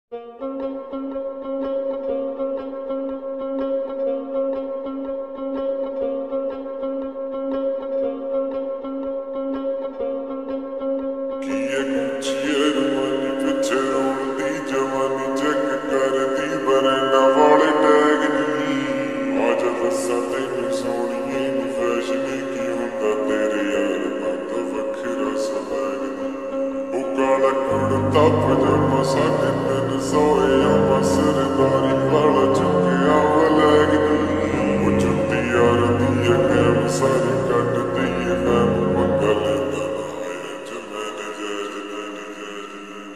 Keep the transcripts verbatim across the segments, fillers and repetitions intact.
ਪਜਾਮਾ ਸਾਢੇ ਤਿੰਨ ਸੌ ਆ ਸਰਦਾਰੀ ਵਾਲਾ ਚੁੱਕਿਆ ਵਲੈਗ ਨੀ ਉਹ ਜੁੱਤੀ ਯਾਰ ਦੀ ਅਕੈਮ ਸਾਰੀ ਕੱਢ ਦਈਏ ਮੈਂ ਮੰਗਾ ਲੈਂਦਾ ਨਾ ਹੋਇਆ ਜੋ ਮੈਂ ਨਜਾਇਜ਼ ਨਜਾਇਜ਼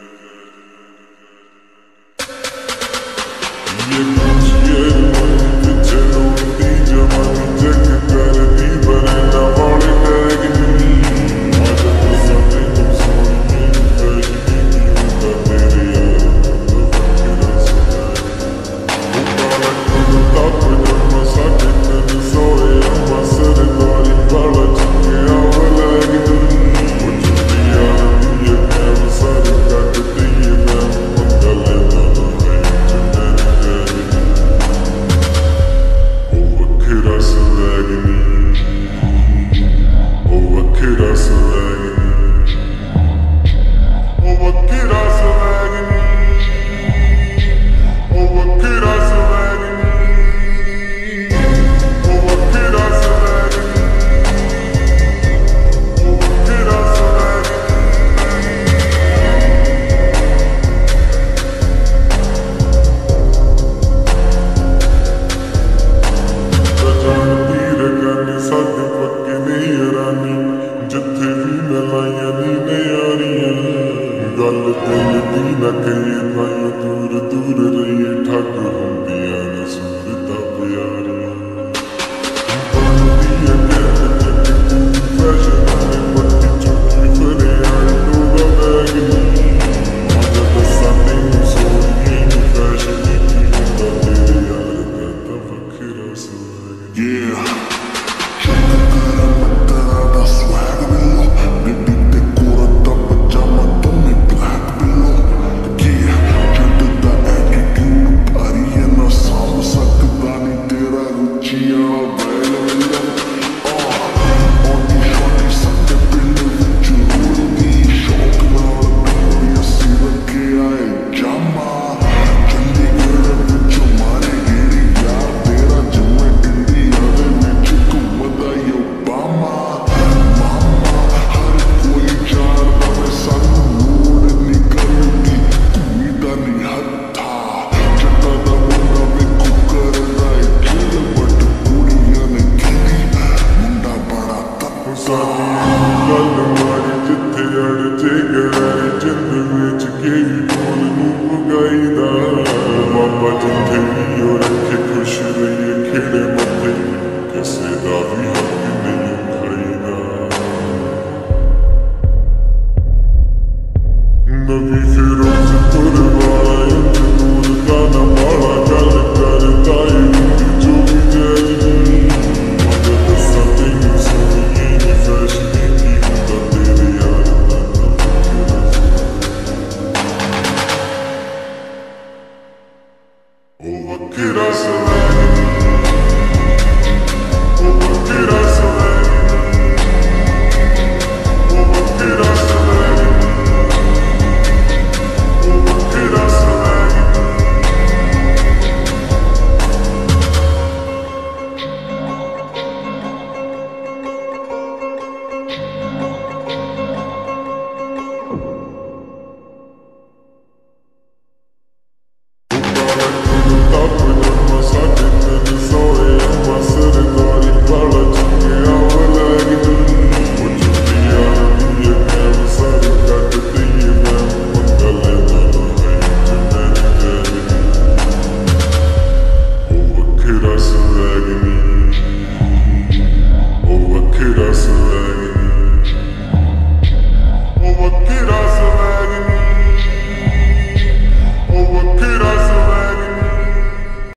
ਇਹ ਕੁਛੀਏ ਪਿੱਛੇ ਰੋਂਦੀ ਜਵਾਨੀ ਜੱਗ ਕਰਦੀ ਬਰੇਨਾ ਵਾਲੇ ਟੈਗ ਨੀ ਗੱਲ ਦਿਲ ਦੀ ਨਾ ਕਹੇ ਭਾਈ ਦੂਰ ਦੂਰ ਰਹੀਏ ਠੱਗ ਹੁੰਦੀਆਂ ਨੇ ਸੂਰਤਾਂ ਪਿਆਰੀਆਂ ਬਣਦੀ ਹੈ ਕਹਿਣ ਚੱਕੀ ਫੈਸ਼ਨ ਨੇ ਪੱਟੀ ਚੁੱਕੀ ਫਰੇ ਆਏ ਡੂਗਾ ਬੈਗ ਨੀ ਮਗਰ ਦੱਸਾਂ ਤੈਨੂੰ ਸੋਹਣੀ ਨੀ ਫੈਸ਼ਨ ਨੀ ਕੀ ਹੁੰਦਾ ਤੇਰੇ ਯਾਰ ਦਾ ਤਾਂ ਵੱਖਰਾ ਸਵੈਗ yeah ਬਾਬਾ ਜਿੱਥੇ ਵੀ ਉਹ ਰੱਖੇ ਖੁਸ਼ ਰਹੀਏ ਖੇੜੇ ਮੱਥੇ ਕਿਸੇ ਦਾ ਵੀ